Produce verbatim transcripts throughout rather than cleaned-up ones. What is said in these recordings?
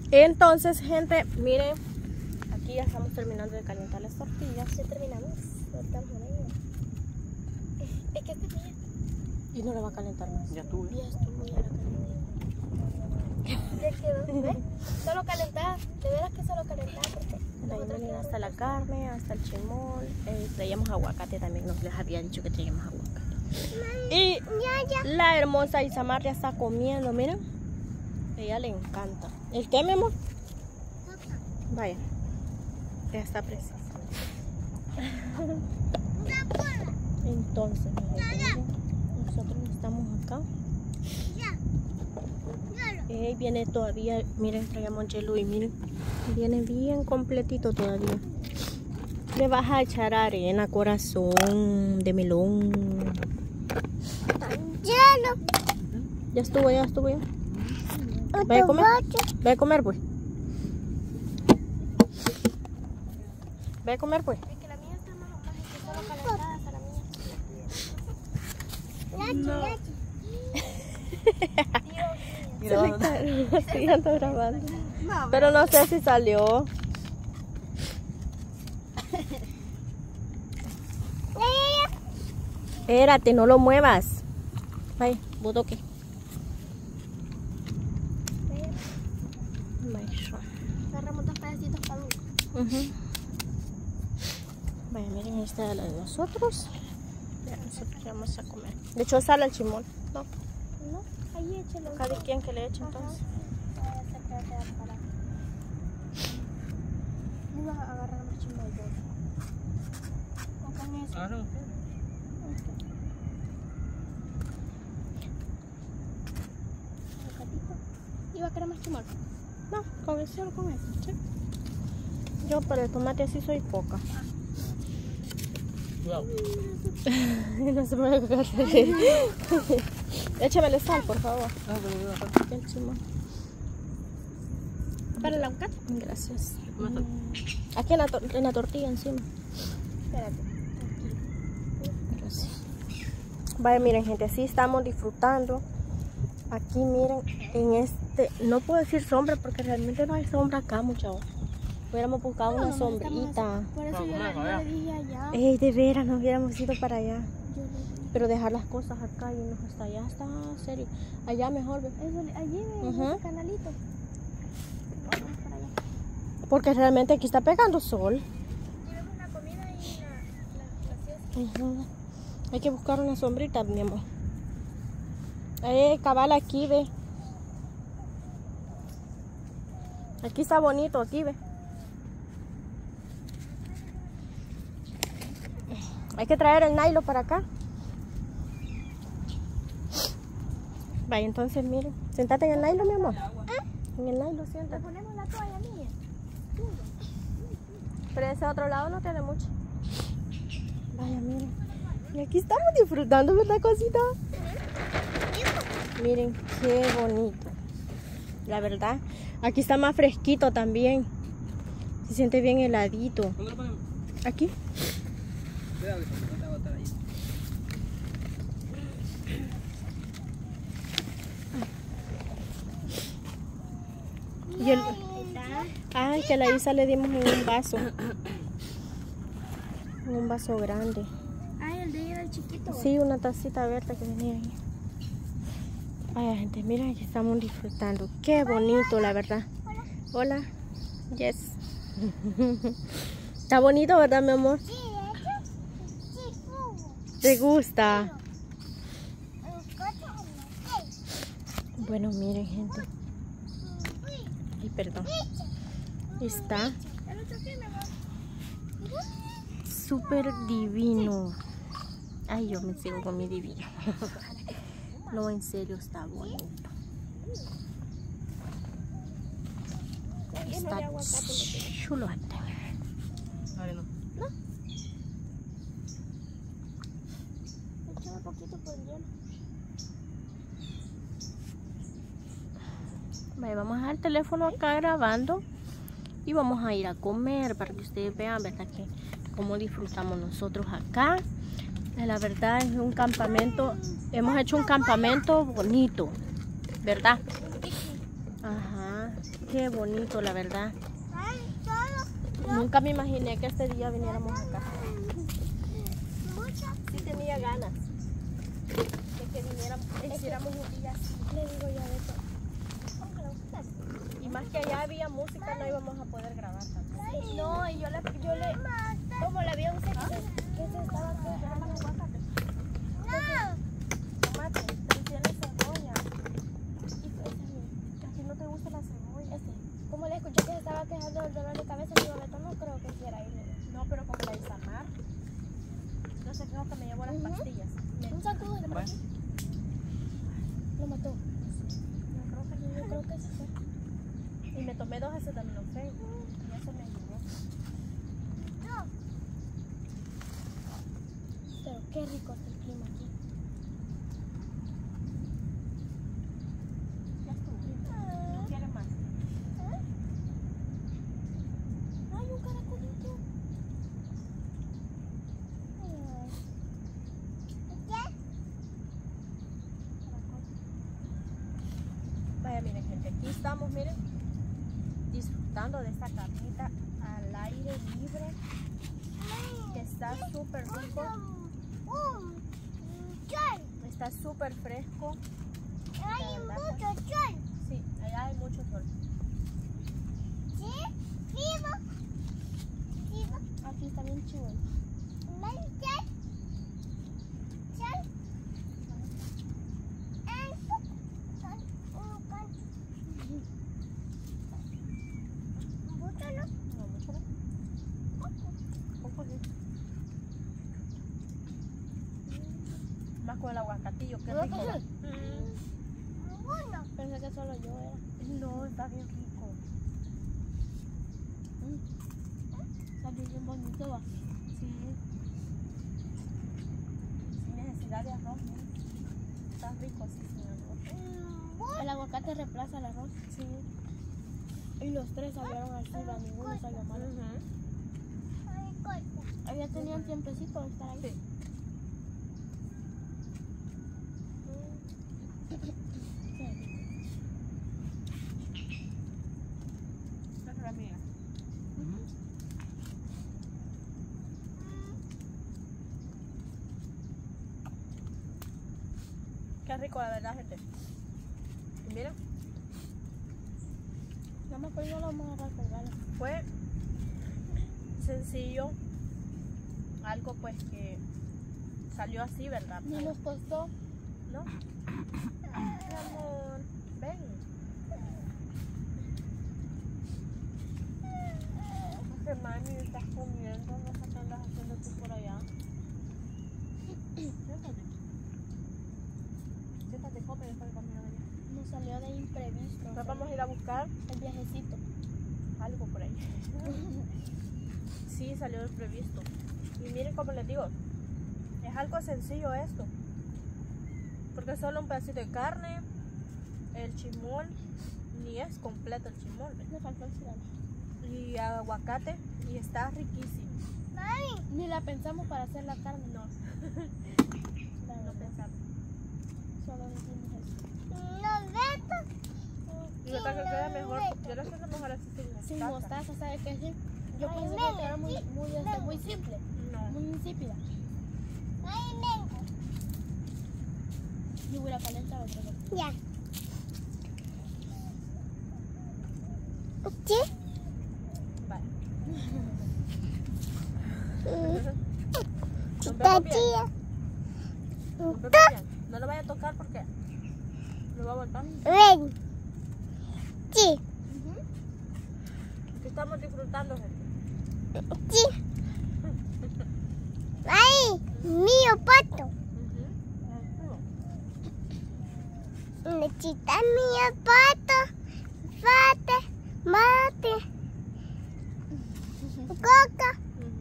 Entonces, gente, miren, aquí ya estamos terminando de calentar las tortillas. Ya terminamos. Ahorita vamos a ver. Es que este día. Y no la va a calentar más. Ya estuve. Ya estuvo, ya la calenté. Ya quedó, ¿ves? Solo calentar, de veras que solo calentar. Porque De ahí miren hasta la carne, hasta el chimol. Eh, traíamos aguacate también, nos les había dicho que traíamos aguacate. Y Ya, ya. la hermosa Isamar ya está comiendo, miren. A ella le encanta. ¿El qué, mi amor? Vaya. Ya está preciosa. Entonces, miren, nosotros estamos acá. Eh, viene todavía, miren, traíamos hielo y miren, viene bien completito todavía. Le vas a echar arena, corazón de melón. Hielo. Ya estuvo, ya estuvo ya. Vaya a comer. Vaya a comer, pues. Vaya a comer, pues. Es que la mía está más o menos que solo calentada hasta la mía. Lachi, lachi. Sí, ando grabando. Pero no sé si salió. Espérate, no lo muevas. Vaya, botoque. Agarramos dos pedacitos para uno. Uh-huh. Vaya, miren, esta es la de nosotros. Ya, nosotros ya vamos a comer. De hecho, sale el chimol. No. No, ahí échelo. Cada quien que le eche entonces. Ajá. Se queda quedar parado. No vas a agarrar más chimol yo. O con eso. Ah, no. ¿Iba a querer más chimol? No, con eso, solo con eso. ¿Sí? Yo para el tomate así soy poca. Cuidado. No se me va a cagar. Échamele sal, por favor. Ah, pero voy a bajar. El chimol. ¿Para el aguacate? Gracias. ¿Cómo está? Aquí en la, en la tortilla encima. Espérate. Gracias. Vaya, miren, gente, así estamos disfrutando. Aquí, miren, en este, no puedo decir sombra porque realmente no hay sombra acá, muchachos. Hubiéramos buscado una sombrita. Por eso yo, le- yo le dije allá. Ey, de veras, nos hubiéramos ido para allá. Yo le dije. Pero dejar las cosas acá y irnos hasta allá está serio. Allá mejor, ¿ve? Eso, allí en Ujú. ese canalito. Vamos para allá. Porque realmente aquí está pegando sol. Llevemos la comida y la, la, la siesta. Ujú. Hay que buscar una sombrita, mi amor. Eh, cabal, aquí, ve. Aquí está bonito, aquí, ve. Hay que traer el nylon para acá. Vaya, entonces, miren. Sentate en el nylon, mi amor. En el nylon, Le siéntate. ponemos la toalla mía. Pero ese otro lado no tiene mucho. Vaya, miren. Y aquí estamos disfrutando, ¿verdad, cosita? Miren, qué bonito. La verdad, aquí está más fresquito también. Se siente bien heladito. ¿Dónde lo ponemos? Aquí. Cuidado, que no te va a botar ahí. Y el... Ay, que a la Isa le dimos en un vaso. En un vaso grande. Ay, el de ella era el chiquito. Sí, una tacita verde que venía ahí. Vaya, gente, miren, que estamos disfrutando. Qué bonito, la verdad. Hola. Yes. Está bonito, ¿verdad, mi amor? Sí, sí, sí. ¿Te gusta? Bueno, miren, gente. Ay, perdón. Está súper divino. Ay, yo me sigo con mi divino. No, en serio, está bonito. Está chulo. Dale, no. Échame poquito por el hielo. Vale, vamos a dejar el teléfono acá grabando y vamos a ir a comer para que ustedes vean, ¿verdad? Que cómo disfrutamos nosotros acá. La verdad es un campamento, hemos hecho un campamento bonito, ¿verdad? Ajá. Qué bonito, la verdad. Nunca me imaginé que este día viniéramos acá. Sí tenía ganas de que viniéramos, hiciéramos un día así. Le digo yo a Beto. Y más que allá había música, no íbamos a poder grabar tanto. No, y yo le, yo le, como le había usted que se, que se estaba quejando. Tomate, pero tiene cebolla. Y pues, ¿A ti no te gusta la cebolla? este, como le escuché que se estaba quejando del dolor de cabeza, le digo a Beto, no creo que quiera ir. No, pero como la Isamar. No sé, creo que me llevó las Ujú. pastillas. Me- Un sacudo de Bueno. Lo mató. No creo que Yo creo que se fue. Y me tomé dos acetaminofén. Y eso me ayudó. Pero qué rico está el clima aquí. Ya estuvo. ¿No quieres más? Ay, un caracolito. Vaya, miren, gente, aquí estamos, miren, disfrutando de esta carnita al aire libre, que está súper rico, está súper fresco. Hay La verdad, mucho sol. Sí, allá hay mucho sol. ¿Sí? Vivo. Vivo. Aquí está bien chulo. No, mucho no. Poco sí. Más con el aguacatillo, qué rico. va. Pensé que solo yo era. No, está bien rico. Salió bien bonito, va. Sí. Sin necesidad de arroz, ¿no? Está rico así sin arroz. El aguacate reemplaza el arroz. Sí. Y los tres salieron así, va, ninguno salió malo. Ya tenían tiempecito de estar ahí. Sí. Esa es la mía. Qué rico, la verdad, gente. Y miren, No me acuerdo, no lo vamos a agarrar con ganas. fue sencillo, algo pues que salió así, ¿verdad? Ni nos costó. ¿No? Mi amor, ven. ¿Qué mami estás comiendo? No sé qué andas haciendo tú por allá. Siéntate. Siéntate, come después de caminar allá. Nos salió de imprevisto. Después vamos a ir a buscar El viajecito. algo por ahí. Sí, salió imprevisto. Y miren como les digo, es algo sencillo esto. Porque solo un pedacito de carne, el chimol, ni es completo el chimol, ¿ves? Me faltó el cigarro. Y aguacate, y está riquísimo. Ni la pensamos para hacer la carne. No, La no verdad, pensamos. solo dijimos eso. Y otra que queda mejor, yo lo siento mejor así sin mostaza. Sin mostaza, ¿sabes qué? Sí. Yo pensé que era muy, muy, este, muy simple, No. muy insípida. Yo voy a calentar otro. Ya. ¿Qué? Vale. Nos Está vemos bien. tía. Nos vemos bien. No lo vaya a tocar porque lo va a botar. Ven. Sí. Aquí estamos disfrutando, gente. Sí. Ahí. Mío pato. Necesita mío pato. Fate. Mate. Coca.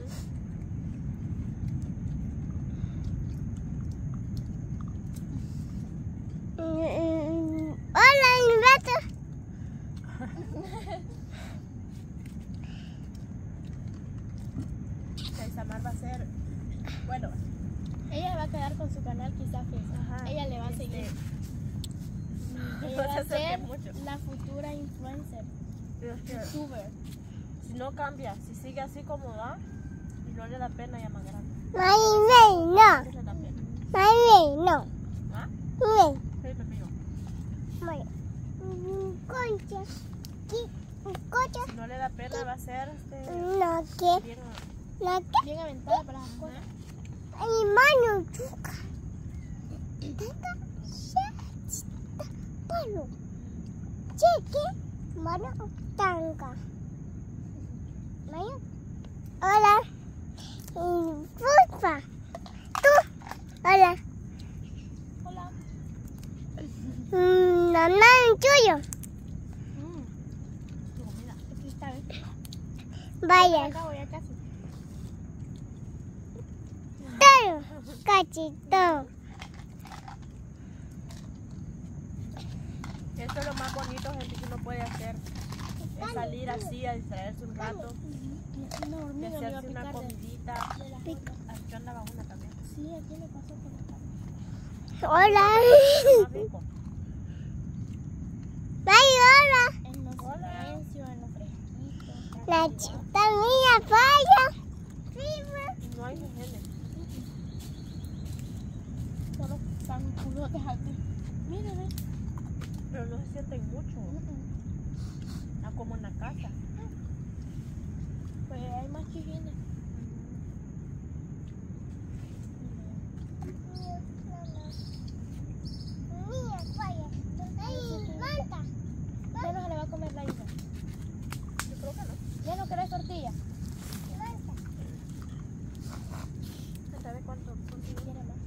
Mm, Hola, Inverto. Isamar va a ser, bueno, Ella va a quedar con su canal quizás fijo. Ajá, Ella le va a este, seguir. no Ella se va a acerque ser mucho. la futura influencer. Pero es que youtuber. si no cambia, si sigue así como va, y no le da pena ya más grande. Mami, no. No le da pena. Mami, no. ¿Ah? Mami, Sí, me mío. mami. Concha. ¿Qué? Concha. Si no le da pena va a ser este No, ¿qué? bien. No, ¿qué? Bien aventada para las cosas. Ay, mano, chuca. Tata, chita, palo. Cheque, mano, tanga. Mano, hola. Y Fulpa. Tú, hola. Hola. Mm, mamá, tuyo. Mm. Tu comida. Aquí está, ¿ves? Vaya. Acabo ya casi. Todo, cachito. Eso es lo más bonito, gente, que uno puede hacer. Es salir así a distraerse un rato, Una de hormiga me iba a hacerse una picar de, comidita. de las Pic. patas. Aquí andaba una también. Sí, aquí me pasó por la cara. Hola. Más rico. Vaya, hola. En los Hola. silencios, en los fresquitos. La chita mía, vaya. Viva. No hay mujeres. Solo están culotes aquí. Mira, ve. Pero no se sienten mucho. No como en la casa. Pues hay más chiquines. Mía, vaya. Ay, manta. Ya no se le va a comer la hija. Yo creo que no. ¿Ya no querés tortilla? ¿Sabes cuánto? cuánto Si quiere más.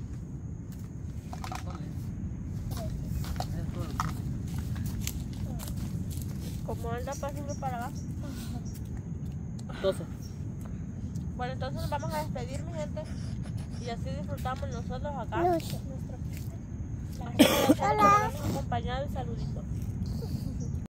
Como anda pasando para abajo. doce. Bueno, entonces nos vamos a despedir, mi gente. Y así disfrutamos nosotros acá. No sé. Nuestro. Nos hemos acompañado y saluditos.